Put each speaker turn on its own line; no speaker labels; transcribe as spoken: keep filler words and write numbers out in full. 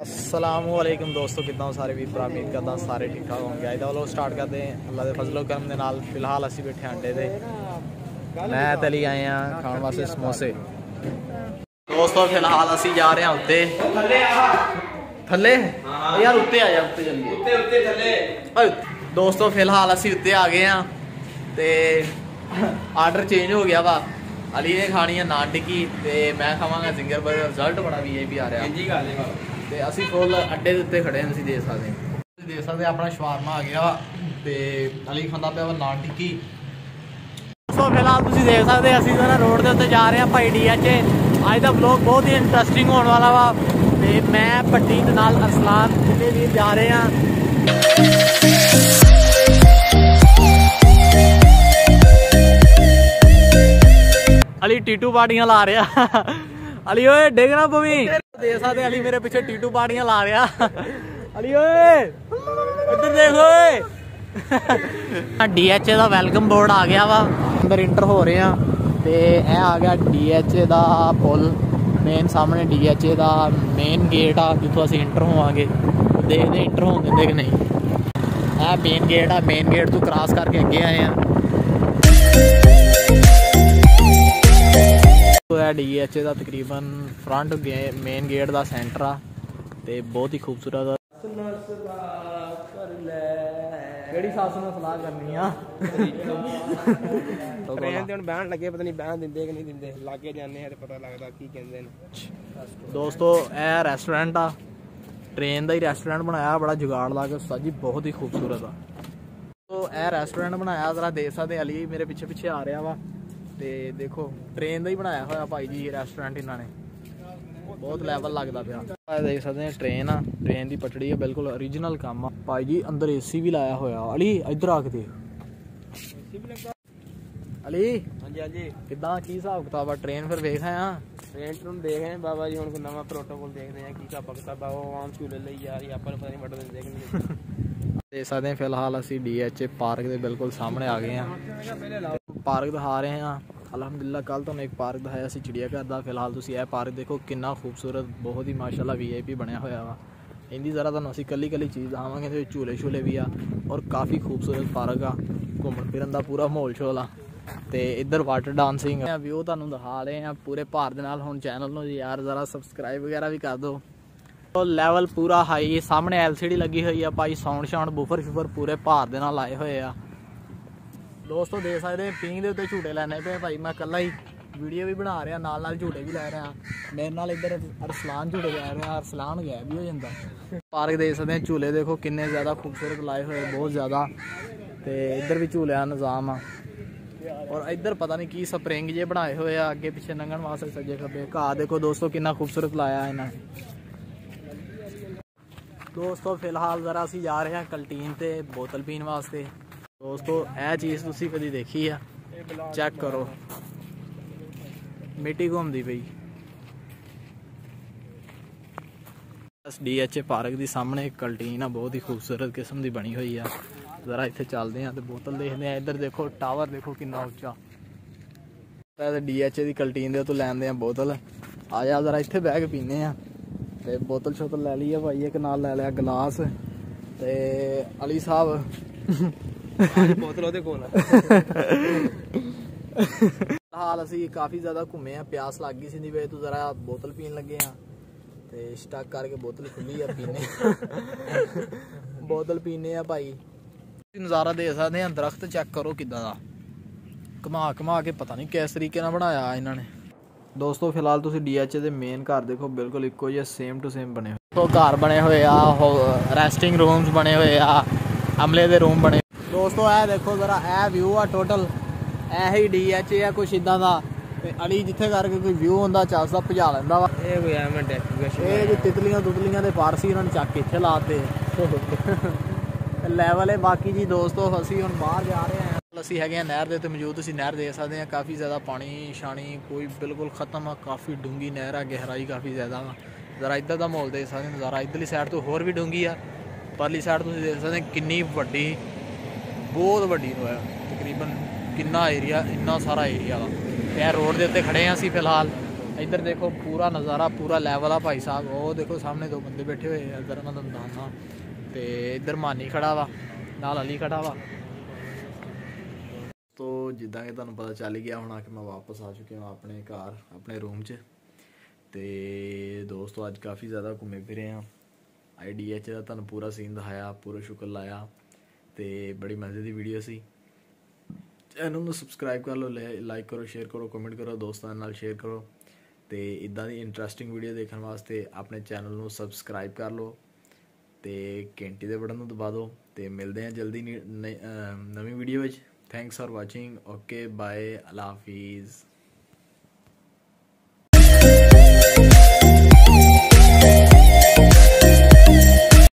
अस्सलामुअलैकुम दोस्तों, कितना सारे वीर भरा उम्मीद करदा सारे ठीक ठाक होंगे। अज दा स्टार्ट करते हैं अल्लाह के फजलो करम दे नाल। फिलहाल असी बैठे अंडे दे, मैं तली आए हैं खाने वास्ते समोसे। दोस्तों फिलहाल असी जा रहे हैं उत्ते थले यार, उत्ते आ जा उत्ते जल्दी उत्ते उत्ते थले। दोस्तों फिलहाल असी उत्ते आ गए हैं ते आर्डर चेंज हो गया वा। अली ने खानी है नान टिक्की ते मैं खावांगा जिंगर बर्गर। रिजल्ट बड़ा वी आई पी आ रहा ते असी फुल अड्डे दे उत्ते खड़े हैं। तुसीं देख सकदे तुसीं देख सकदे अपना शवारमा आ गया ते अली खांदा पिया नान टिक्की। दोस्तों फिलहाल तुसीं देख सकदे असी ना रोड के उत्ते जा रहे हैं भाई डी एच ए। अज दा व्लॉग बहुत ही इंटरस्टिंग होने वाला वा ते मैं भट्टी दे नाल अरसलान जिन्ने भी जा रहे हैं। अली टीटू पार्टियां ला रहा। अली ओए डेगना पवी देख सकते अली मेरे पीछे टीटू पार्टियां ला रहा। अली ओए इधर देखो डी एच ए का वैलकम बोर्ड आ गया वा। अंदर इंटर हो रहे हैं ते ए आ गया डी एच ए का पुल। मेन सामने डी एच ए का मेन गेट आ जितों असीं इंटर होवांगे। देखते इंटर होन दिंदे कि नहीं। ए मेन गेट आ, मेन गेट तो क्रॉस करके अगे आए हैं। डी एच ए का तकरीबन फ्रंट मेन गेट का सेंटर आ ते बहुत ही खूबसूरत। केड़ी सस नाल सलाह करनी आ ट्रेन ते हुण बैन लगे, पता नहीं बैन दिंदे कि नहीं दिंदे। लागे जाने ते पता लगदा की कहंदे ने। दोस्तों ए रेस्टोरेंट आ, ट्रेन का ही रेस्टोरेंट बनाया, बड़ा जुगाड़ ला के उस्ताद जी, बहुत ही खूबसूरत आ। तो ए रेस्टोरेंट बनाया जरा देख सकदे अली मेरे पिछे पिछे आ रहा वा ते देखो ट्रेन का ही बनाया होया भाई जी रेस्टोरेंट इन्होंने। बहुत लैवल लगता पाया। देख सकते हैं ट्रेन आ, ट्रेन की पटड़ी है, बिल्कुल ओरिजिनल काम आ भाई जी। अंदर ए सी भी लाया होया। अली इधर आके देख अली। हाँ जी हाँ जी, किदा की हिसाब किताब आ? ट्रेन फिर वेख आया ट्रेन ट्रून देख आए बाबा जी। हम नवा प्रोटोकॉल देखते हैं की हिसाब किताब आम झूले ले यार अपन पता नहीं बट देंदे कि नहीं। देख सकते हैं फिलहाल असी डी एच ए पार्क के बिल्कुल सामने आ गए हैं। पार्क दिखा रहे हैं अलहमदुलिल्लाह। कल तो एक पार्क दिखाया सी चिड़िया घर का। फिलहाल तुसीं यह पार्क देखो कितना खूबसूरत, बहुत ही माशाल्लाह वी आई पी बनया होया वा। इनकी जरा तुहानूं असीं कली कली चीज़ दिखावांगे ते झूले झूले भी आ और काफ़ी खूबसूरत पार्क आ। घूमन फिरन का पूरा माहौल शोल आ ते इधर वाटर डांसिंग व्यू तुहानूं दिखा रहे हैं पूरे भार दे नाल। हुण चैनल नूं यार जरा सबसक्राइब वगैरह भी कर दो। तो लैवल पूरा हाई, सामने एल सी डी लगी हुई है भाई। साउंड शाउंड बुफर शुफर पूरे भार दे नाल आए हुए आ। दोस्तों देख सकते पिंग के उत्ते झूटे लैने पे भाई। मैं कला ही वीडियो भी बना रहा, नाल नाल झूटे भी लै रहा। मेरे नाल इधर अरसलान झूटे लै रहा, अरसलान गया भी हो जाता। पार्क देख सकते हैं, झूले देखो किन्ने ज़्यादा खूबसूरत लाए हुए, बहुत ज़्यादा। तो इधर भी झूले का निज़ाम आ और इधर पता नहीं की स्प्रिंग जे बनाए हुए आ अगे पिछे लंघन वास्ते सज्जे खब्बे। घाह देखो दोस्तों कितना खूबसूरत लाया इन्हें। दोस्तों फिलहाल जरा असी जा रहे हैं कैंटीन ते बोतल पीन वास्ते। दोस्तों यह चीज़ तुसी कभी देखी है? चेक करो मिट्टी घूमती पई। बस डी एच ए पार्क के सामने एक कैंटीन है, बहुत ही खूबसूरत किस्म की बनी हुई है। जरा इत्थे चलते हैं तो बोतल देखते हैं। इधर देखो टावर देखो कितना उच्चा। डी एच ए की कैंटीन के तो लैंदे हैं बोतल। आ जा जरा इत्थे बह के पीने हैं ते बोतल शोतल लै ली है भाई। एक नाल लै लिया गिलास ते अली साहब बोतल ओहदे कोल फिलहाल असी काफ़ी ज़्यादा घूमे हैं, प्यास लग गई सी वे तो जरा बोतल पीन लगे हैं ते स्टक करके बोतल खुली है पीने बोतल पीने भाई। नज़ारा दे सकते हैं, दरख्त चेक करो किदा दा घुमा घुमा के पता नहीं किस तरीके नाल बनाया इन्होंने। दोस्तों फिलहाल तुसीं डी एच ए दे मेन घर देखो, बिल्कुल इक्को जिहा सेम टू सेम बने हुए। तो घर बने हुए आ, रेस्टिंग रूम्स बने हुए आ, अमले दे रूम बने। दोस्तों ए देखो जरा ए व्यू आ टोटल ए ही डी एच ए कुछ इदा का। अली जिथे करके कोई व्यू होंदा चलदा भजा लैंदा वा। ये तितलियां तुतलियां दे पारसी उन्होंने चक के इत्थे लाते लैवल है। बाकी जी दोस्तों असी हुण बाहर जा रहे हैं। असी है नहर के उत्ते मौजूद। तुसीं नहर देख सकते हैं, काफ़ी ज़्यादा पानी शानी कोई बिल्कुल खत्म आ। काफ़ी डूंगी नहर है, गहराई काफ़ी ज़्यादा वा। जरा इधर का माहौल देख सकते हैं, नज़ारा इधरली साइड तो होर भी डूंगी आ। परली साइड तुसीं देख सकते हैं कितनी वड्डी, बहुत वड्डी है तकरीबन कितना एरिया, इन्ना सारा एरिया वा। यह रोड के उत्ते खड़े हैं असी फिलहाल
इधर देखो पूरा नज़ारा पूरा लैवल आ भाई साहब। वो देखो सामने दो बंदे बैठे हुए इधर मैं तुम दसाना। तो इधर मानी खड़ा वा नाल अली खड़ा वा। तो जिदा कि तुहानू पता चल गया होना कि मैं वापस आ चुके हूँ अपने घर अपने रूम च। तो दोस्तों अज काफ़ी ज़्यादा घूमे फिरे हैं। आई डी एच का तुहानू पूरा सीन दिखाया पूरा शुक्र लाया। तो बड़ी मज़े की वीडियो सी। चैनल में सबसक्राइब कर लो लाइक करो शेयर करो कमेंट करो दोस्तों नाल शेयर करो। तो इदा की इंटरस्टिंग वीडियो देखने वास्ते अपने चैनल में सबसक्राइब कर लो तो घंटी के बटन दबा दो। तो मिलते हैं जल्दी नवी वीडियो में। Thanks for watching okay bye अल्लाह हाफिज़।